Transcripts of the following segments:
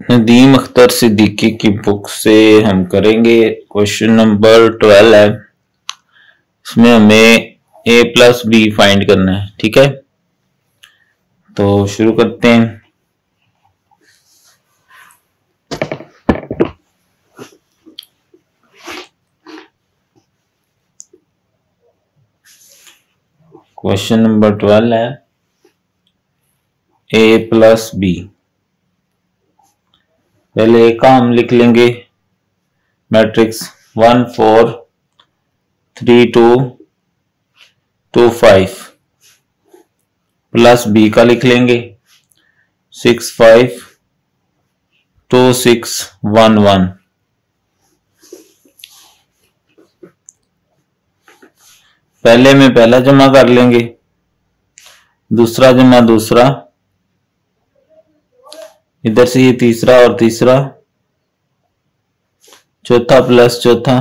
नदीम अख्तर सिद्दीकी की बुक से हम करेंगे। क्वेश्चन नंबर 12 है, इसमें हमें a प्लस बी फाइंड करना है। ठीक है, तो शुरू करते हैं। क्वेश्चन नंबर 12 है a प्लस बी। पहले ए का हम लिख लेंगे मैट्रिक्स 1 4 3 2 2 5 प्लस बी का लिख लेंगे 6 5 2 6 1 1। पहले में पहला जमा कर लेंगे, दूसरा जमा दूसरा, इधर से ये तीसरा और तीसरा, चौथा प्लस चौथा,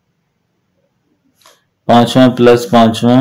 पांचवा प्लस पांचवा,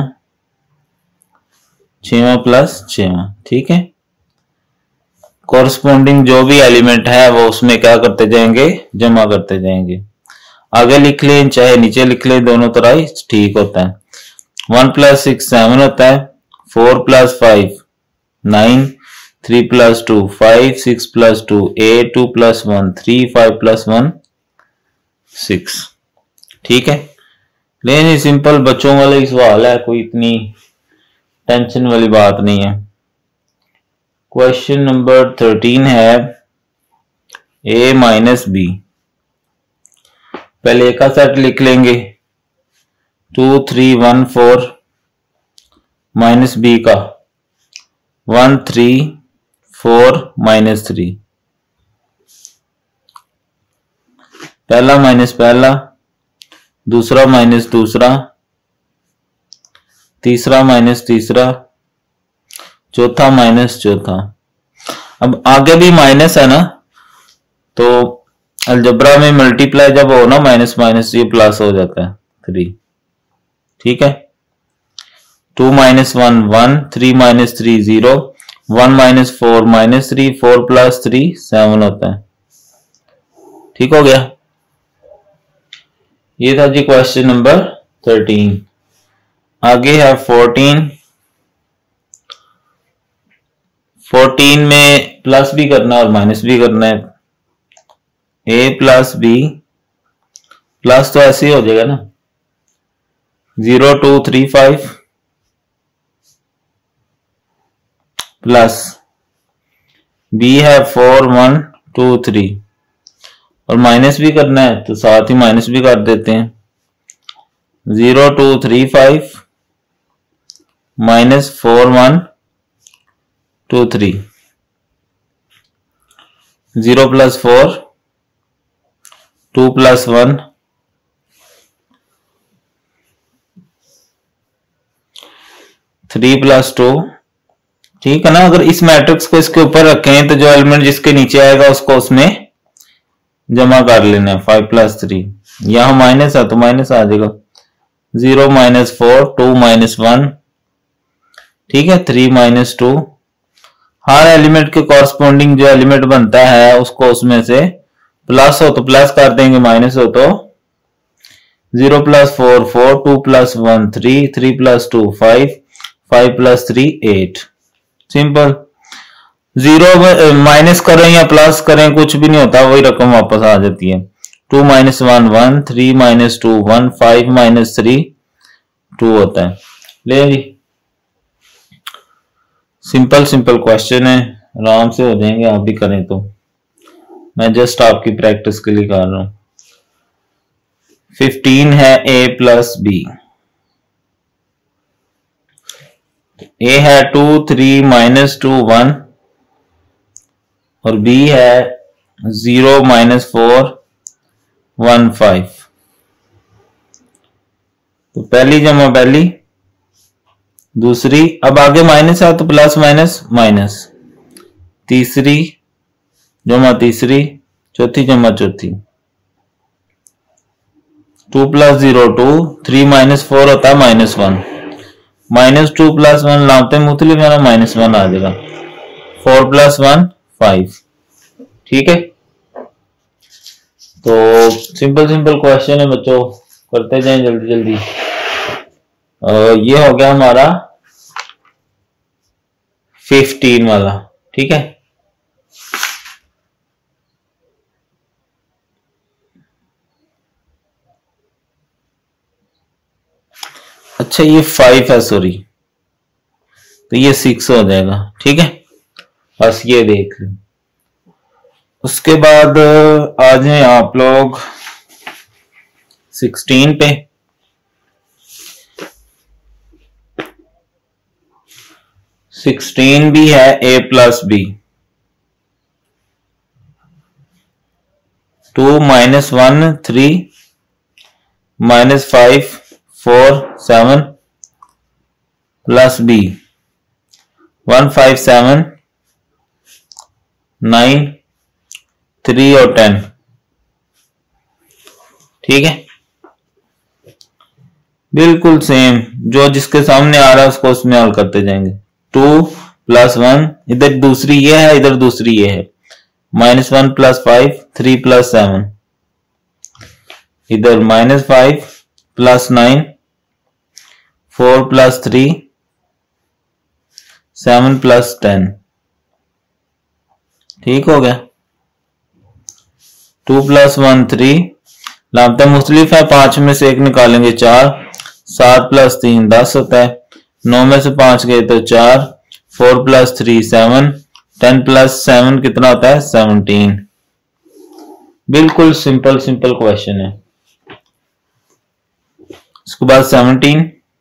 छठवां प्लस छठवां। ठीक है, कॉरस्पॉन्डिंग जो भी एलिमेंट है वो उसमें क्या करते जाएंगे, जमा करते जाएंगे। आगे लिख लें चाहे नीचे लिख लें, दोनों तरह ही ठीक होता है। 1 प्लस 6 7 होता है, 4 plus 5 9, 3 plus 2 5, 6 plus 2 8, 2 plus 1 3, 5 plus 1 6। ठीक है, लेकिन ये सिंपल बच्चों वाले सवाल है, कोई इतनी टेंशन वाली बात नहीं है। क्वेश्चन नंबर 13 है a माइनस बी। पहले ए का सेट लिख लेंगे 2 3 1 4 माइनस बी का 1 3 4 माइनस 3। पहला माइनस पहला, दूसरा माइनस दूसरा, तीसरा माइनस तीसरा, चौथा माइनस चौथा। अब आगे भी माइनस है ना, तो अलजबरा में मल्टीप्लाई जब हो ना माइनस माइनस ये प्लस हो जाता है 3। ठीक है, 2 minus 1 1, 3 minus 3 0, 1 minus 4 minus 3, 4 plus 3 7 होता है। ठीक हो गया, ये था जी क्वेश्चन नंबर 13। आगे है 14। 14 में प्लस भी करना है और माइनस भी करना है। a प्लस बी, प्लस तो ऐसे ही हो जाएगा ना, 0 2 3 5 प्लस b है 4 1 2 3, और माइनस भी करना है तो साथ ही माइनस भी कर देते हैं। 0 2 3 5 माइनस 4 1 2 3, 0 प्लस 4 2 प्लस 1 3 प्लस 2। ठीक है ना, अगर इस मैट्रिक्स को इसके ऊपर रखें तो जो एलिमेंट जिसके नीचे आएगा उसको उसमें जमा कर लेना है। 5 प्लस 3, यहां माइनस है तो माइनस आ जाएगा। 0 माइनस 4 2 माइनस 1। ठीक है, 3 माइनस 2। हर एलिमेंट के कॉरस्पॉन्डिंग जो एलिमेंट बनता है उसको उसमें से प्लस हो तो प्लस कर देंगे, माइनस हो तो 0 plus 4 4, 2 plus 1 3, 3 plus 2 5, 5 plus 3 8। Simple. 0 minus करें या प्लस करें कुछ भी नहीं होता, वही रकम वापस आ जाती है। 2 माइनस 1 1, 3 माइनस 2 1, 5 माइनस 3 2 होता है। ले जी, सिंपल सिंपल क्वेश्चन है, आराम से हो जाएंगे आप भी करें तो। मैं जस्ट आपकी प्रैक्टिस के लिए कर रहा हूं। 15 है a प्लस बी। a है 2 3 माइनस 2 1, और b है 0 माइनस 4 1 5। तो पहली जमा पहली, दूसरी, अब आगे माइनस है तो प्लस माइनस माइनस, तीसरी जमा तीसरी, चौथी जमा चौथी। 2 प्लस 0 2, 3 माइनस 4 होता है माइनस 1, -2 प्लस 1 लाते मुतली मेरा -1 आ जाएगा। 4 प्लस 1 5। ठीक है, तो सिंपल सिंपल क्वेश्चन है बच्चों, करते जाएं जल्दी जल्दी। ये हो गया हमारा 15 वाला, ठीक है। अच्छा ये 5 है, सॉरी, तो ये 6 हो जाएगा, ठीक है। बस ये देख लो। उसके बाद आ जाए आप लोग 16 पे। 16 भी है a plus B, 2 -1 3 -5 4 7 plus B 1 5 7 9 3 और 10, ठीक है। बिल्कुल सेम, जो जिसके सामने आ रहा है उसको उसमें हल करते जाएंगे। 2 + 1, इधर दूसरी ये है, इधर दूसरी ये है। -1 + 5 3 + 7, इधर -5 + 9 4 + 3 7 + 10, ठीक हो गया। 2 + 1 3, लापता मुख्तलिफ है, 5 में से एक निकालेंगे 4, 7 + 3 10 होता है, 9 में से 5 गए तो 4, 4 + 3 7, 10 + 7 कितना होता है 17। बिल्कुल सिंपल सिंपल क्वेश्चन है। उसके बाद 17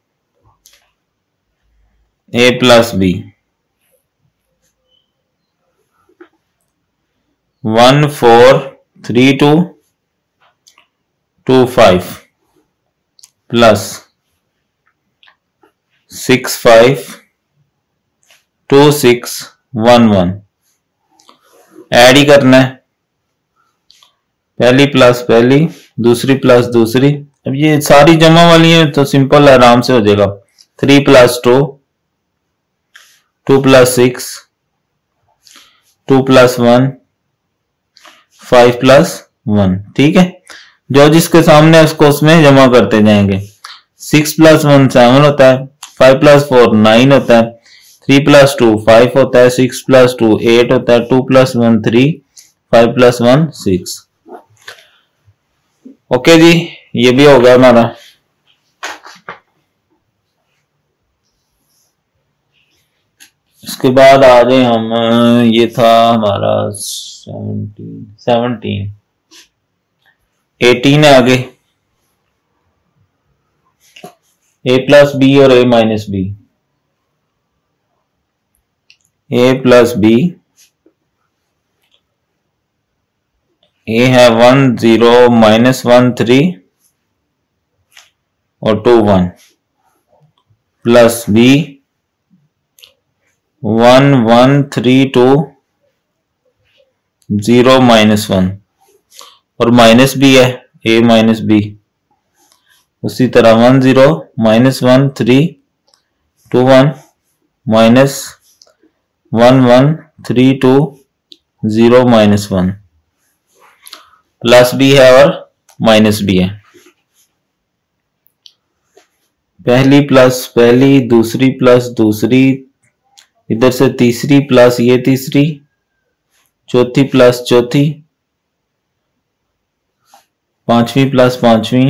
a + b 1 4 3 2 2 5 प्लस 6 5 2 6 1 1, ऐड ही करना है, पहली प्लस पहली, दूसरी प्लस दूसरी। अब ये सारी जमा वाली है तो सिंपल आराम से हो जाएगा। 3 + 2 2 + 6 2 + 1 5 + 1, ठीक है। जो जिसके सामने उसको उसमें जमा करते जाएंगे। 6 + 1 7 होता है, 5 + 4 9 होता है, 3 + 2 5 होता है, 6 + 2 8 होता है, 2 + 1 3 5 + 1 6। ओके जी, ये भी हो गया हमारा। इसके बाद आ जाए हम, ये था हमारा 17 18 है आगे। a + b और a - b, a + b, a है 1 0 -1 3 और 2 1, प्लस b 1 1 3 2 0 -1 और माइनस भी है a - b। उसी तरह 1 0 -1 3 2 1 -1 1 3 2 0 -1, प्लस भी है और माइनस भी है। पहली प्लस पहली, दूसरी प्लस दूसरी, इधर से तीसरी प्लस ये तीसरी, चौथी प्लस चौथी, पांचवी प्लस पांचवी,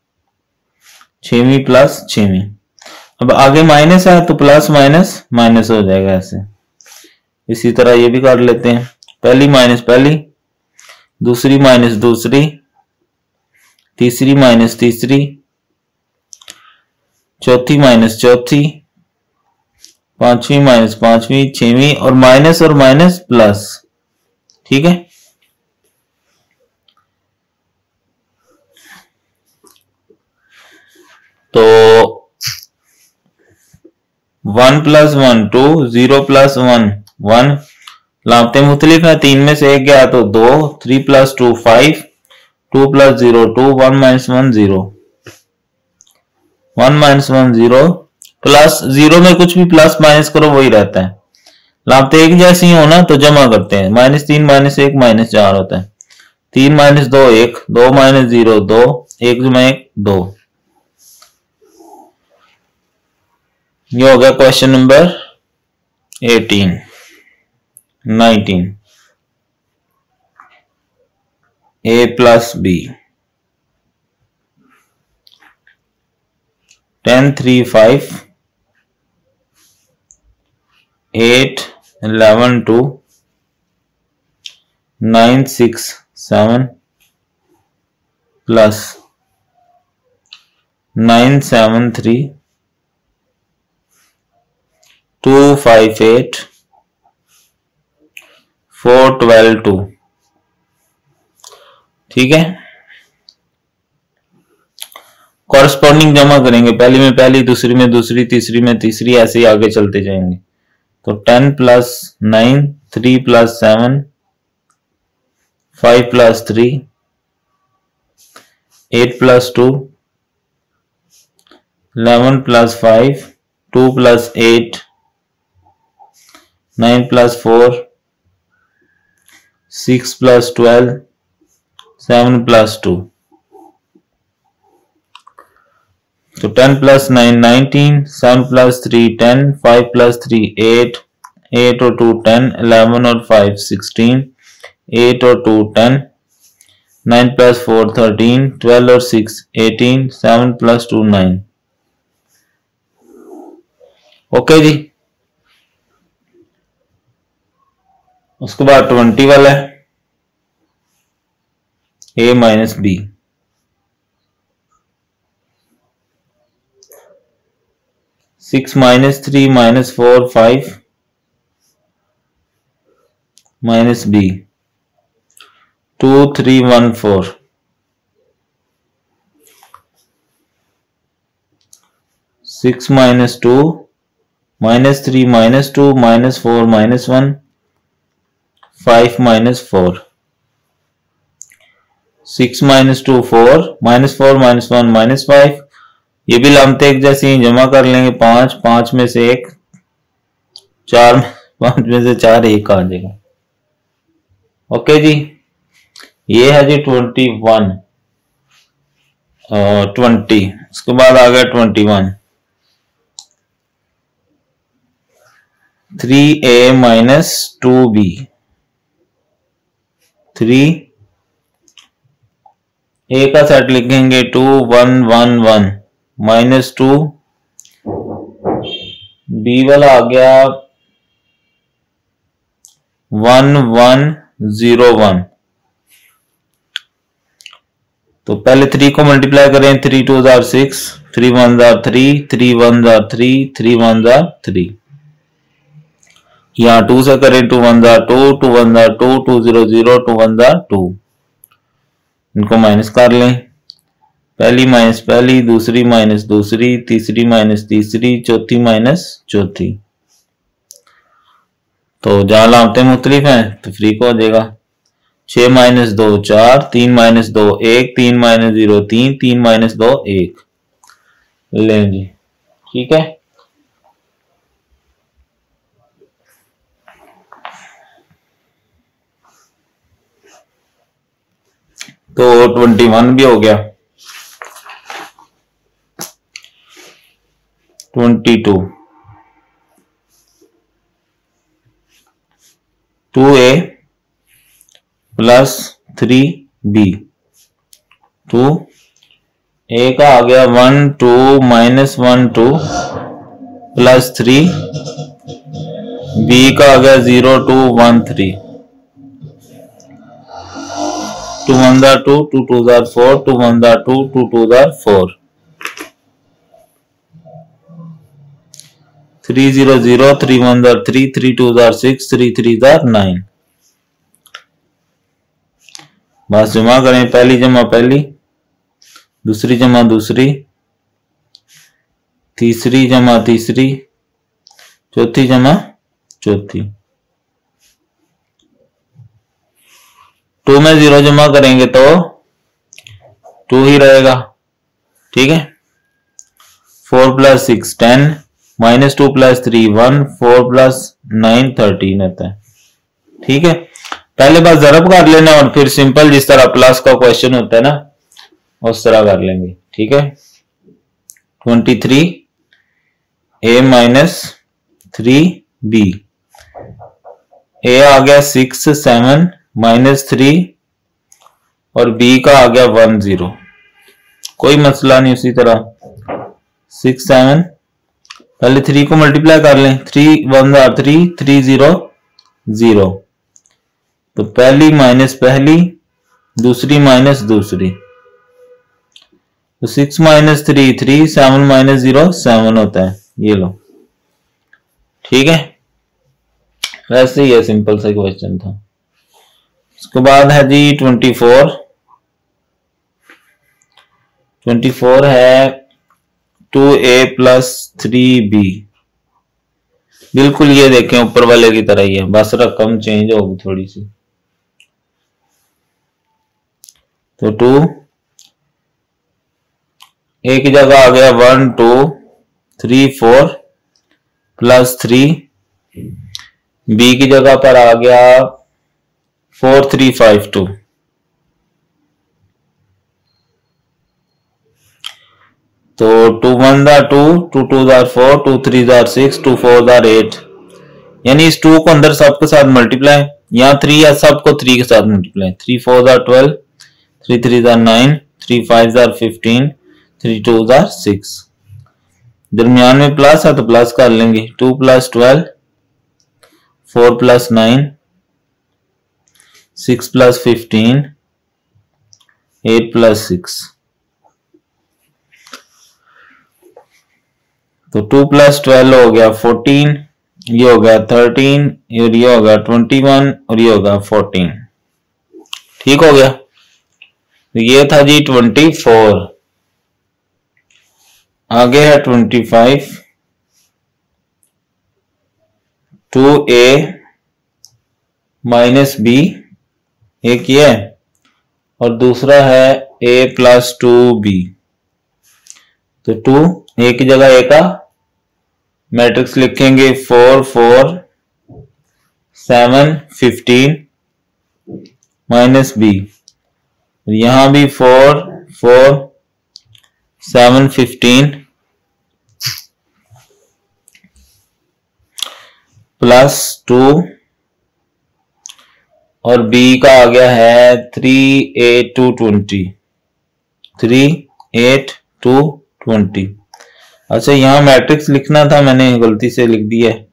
छवीं प्लस छवीं। अब आगे माइनस है तो प्लस माइनस माइनस हो जाएगा ऐसे। इसी तरह ये भी कर लेते हैं, पहली माइनस पहली, दूसरी माइनस दूसरी, तीसरी माइनस तीसरी, चौथी माइनस चौथी, पांचवी माइनस पांचवी, छवीं और माइनस प्लस, ठीक है। तो 1 + 1 2, 0 + 1 1, लापते मुख्तलिफ है, 3 में से एक गया तो 2, 3 + 2 5, 2 + 0 2, 1 - 1 0, 1 - 1 0, प्लस 0 में कुछ भी प्लस माइनस करो वही रहता है। लापते एक जैसी हो ना तो जमा करते हैं, -3 - 1 -4 होता है, 3 माइनस 2 1, 2 माइनस 0 2, 1 जमा 1 2। ये हो गया question number 18। 19 a plus b 10 3 5 8 11 2 9 6 7 plus 9 7 3 2 5 8 4 12 2। ठीक है, कॉरस्पॉन्डिंग जमा करेंगे, पहली में पहली, दूसरी में दूसरी, तीसरी में तीसरी, ऐसे ही आगे चलते जाएंगे। तो 10 plus 9, 3 plus 7, 5 plus 3, 8 plus 2, 11 plus 5, 2 plus 8, 9 plus 4, 6 plus 12, 7 plus 2। तो 10 प्लस 9 19, 7 प्लस 3 10, 5 प्लस 3 8, 8 और 2 10, 11 और 5 16, 8 और 2 10, 9 प्लस 4 13, 12 और 6 18, 7 प्लस 2 9। ओके जी, उसके बाद 20 वाला है, a minus b। 6 minus 3 minus 4 5 minus b 2 3 1 4। 6 minus 2 minus 3 minus 2 minus 4 minus 1 5 minus 4। 6 minus 2 4 minus 4 minus 1 minus 5। ये भी लामते एक जैसे ही जमा कर लेंगे। 5 5 में से 1, 4 5 में से 4 1 आ जाएगा। ओके जी, ये है जी 21 और 20। उसके बाद आ गया 21। 3a माइनस 2b 3 a का सेट लिखेंगे 2 1 1 1 माइनस 2 b वाला आ गया 1 1 0 1। तो पहले 3 को मल्टीप्लाई करें। 3 2 जार 6, 3 1 जार 3, 3 1 जार 3, 3 1 जार 3। यहाँ 2 से करें 2 1 जार 2, 2 1 जार 2, 2 0 0, 2 1 जार 2। इनको माइनस कर लें। पहली माइनस पहली, दूसरी माइनस दूसरी, तीसरी माइनस तीसरी, चौथी माइनस चौथी। तो जहां लामते मुख्तलिफ हैं तो फ्री को हो जाएगा। 6 माइनस 2 4, 3 माइनस 2 1, 3 माइनस 0 3, 3 माइनस 2 1। लें जी, ठीक है। तो 21 भी हो गया। 22 2a प्लस 3b 2 a का आ गया 1 2 माइनस 1 2 प्लस 3 b का आ गया 0 2 1 3। 2 1 जार 2, 2 2 जार 4, 2 1 जार 2, 2 2 जार 4। 3 0 0, 3 1 जार 3, 3 2 जार 6, 3 3 जार 9। बस जमा करें। पहली जमा पहली, दूसरी जमा दूसरी, तीसरी जमा तीसरी, चौथी जमा चौथी। 2 में 0 जमा करेंगे तो 2 ही रहेगा। ठीक है। 4 प्लस 6 10, माइनस 2 प्लस 3 1, 4 प्लस 9 13 होता है। ठीक है। पहले बार जरब कर लेना और फिर सिंपल जिस तरह प्लस का क्वेश्चन होता है ना उस तरह कर लेंगे। ठीक है, 23 a माइनस 3b, a आ गया 6 7 माइनस 3 और b का आ गया 1 0, कोई मसला नहीं। उसी तरह 6 7, पहले 3 को मल्टीप्लाई कर लें, 3 1 3 3 0 0, तो पहली माइनस पहली, दूसरी माइनस दूसरी, तो 6 माइनस 3 3, 7 माइनस 0 7 होता है। ये लो, ठीक है, वैसे ही है, सिंपल सा क्वेश्चन था। उसके बाद है जी 24 है 2a प्लस 3b, बिल्कुल ये देखें ऊपर वाले की तरह ही है, बस रकम चेंज होगी थोड़ी सी। तो 2 a की जगह आ गया 1 2 3 4 प्लस 3, b की जगह पर आ गया 4 3 5 2, तो 2 1 2 2 2 4 2 3 6 2 4 8, यानी इस 2 को अंदर सबके साथ मल्टीप्लाई, यहाँ 3 या सबको 3 के साथ मल्टीप्लाई, 3 4 12 3 3 9 3 5 15 3 2 6, दरमियान में प्लस है तो प्लस कर लेंगे, 2 प्लस 12 4 प्लस 9 6 प्लस 15 8 प्लस 6, तो 2 प्लस 12 हो गया 14, ये हो गया 13 और ये हो गया 21 और ये हो गया 14। ठीक हो गया, तो ये था जी 24। आगे है 25, 2a माइनस b, एक ये है, और दूसरा है a प्लस 2b, तो 2 a की जगह a का मैट्रिक्स लिखेंगे 4 4 7 15 माइनस b, यहां भी 4 4 7 15 प्लस 2 और b का आ गया है 3 8 2 20, 3 8 2 20। अच्छा, यहां मैट्रिक्स लिखना था, मैंने गलती से लिख दिया है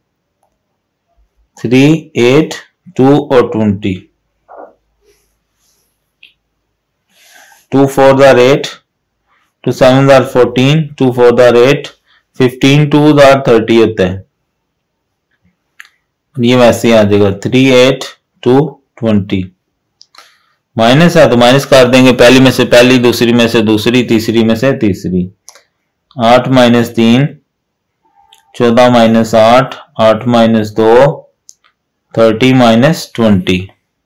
3 8 2 और 20, 2 4 8 2 7 14 2 4 8 15 2 30 होता है, ये वैसे आ जाएगा 3 8 2 20। माइनस है तो माइनस कर देंगे, पहली में से पहली, दूसरी में से दूसरी, तीसरी में से तीसरी, 8 minus 3 14 minus 8 8 minus 2 30 minus 20,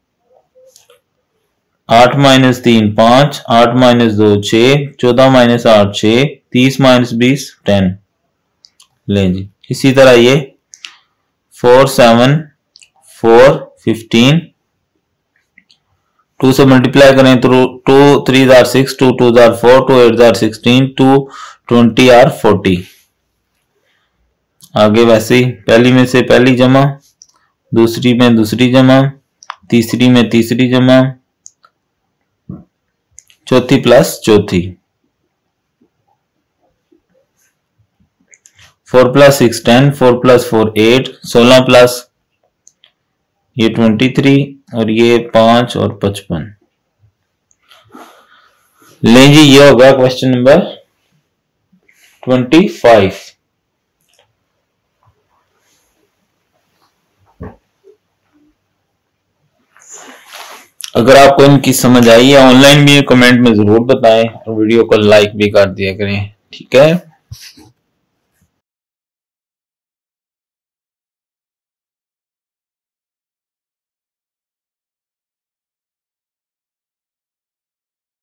8 minus 3 5 8 minus 2 6 14 minus 8 6 30 minus 20 10। ले जी, इसी तरह ये 4 7 4 15, 2 से मल्टीप्लाई करें तो 2 3 6 2 2 4 2 8 16 2 20 40। आगे वैसे ही पहली में से पहली जमा, दूसरी में दूसरी जमा, तीसरी में तीसरी जमा, चौथी प्लस चौथी, 4 प्लस 6 10 4 प्लस 4 8 16 प्लस ये 23 और ये 5 और 55। ले जी, ये होगा क्वेश्चन नंबर 25। अगर आपको इनकी समझ आई है ऑनलाइन भी कमेंट में जरूर बताएं और वीडियो को लाइक भी कर दिया करें। ठीक है।